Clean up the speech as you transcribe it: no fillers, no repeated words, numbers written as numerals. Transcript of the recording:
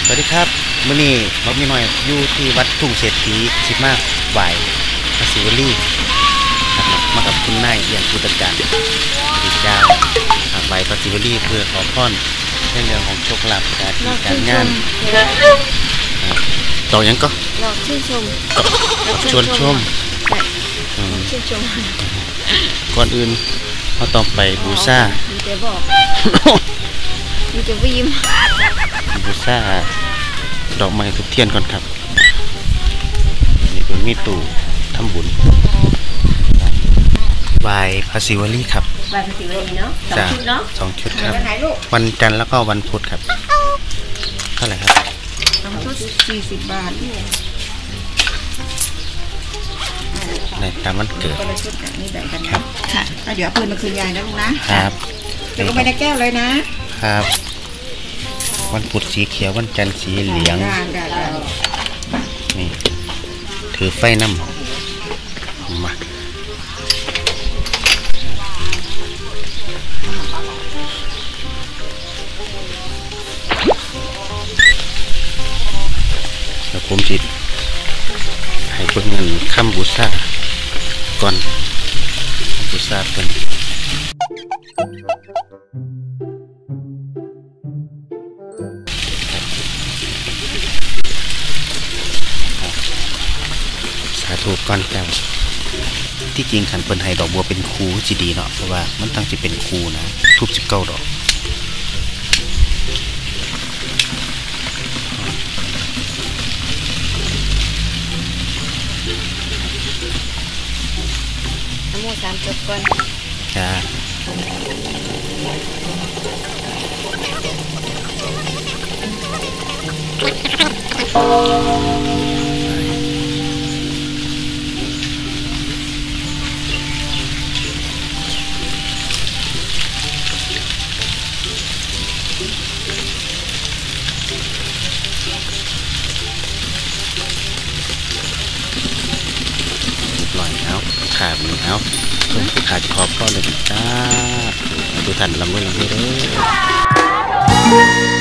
สวัสดีครับมื้อนี้เรามีหน่อยอยู่ที่วัดทุ่งเศรษฐีสิมาไหว้พระศิวลีนะครับมากับคุณนายเอี่ยมพุทธการดีเจ้าไหว้พระศิวลีเพื่อขอพรในเรื่องของโชคลาภการงานต่อยังก็เราชื่นชมชวนชมชื่นชมก่อนอื่นเราต้องไปบูชามีแต่บอกมีแต่วีมบูชาดอกไม้ทุกเทียนก่อนครับนี่เป็นมีตู้ทำบุญไหว้พระศิวลีครับไหว้พระศิวลีเนาะ2 ชุดเนาะ 2 ชุดครับวันจันทร์แล้วก็วันพุธครับเท่าไหร่ครับ 2 ชุด40 บาทในตามวันเกิดคนละชุดแบบนี้แบ่งกันครับค่ะเดี๋ยวเอาปืนมาคืนยายนะลูกนะครับเดี๋ยวลงไปในแก้วเลยนะครับวันพุธสีเขียววันจันทร์สีเหลืองนี่ถือไฟน้ำมาแล้วผมจิตให้เบิ่งเงินค้ำบูชาก่อนบูชาเพิ่นสาธุก่อนแล้วที่จริงขันเพิ่นให้ดอกบัวเป็นคูจีดีเนาะเพราะว่ามันตั้งจะเป็นคูนะทูบ19 ดอกโม3 จบก่อนจ้าลอยเอาขาดมือเอาเพิ่มขาดคอพ่อเลยจ้าดูทันลำด้วยเด้อ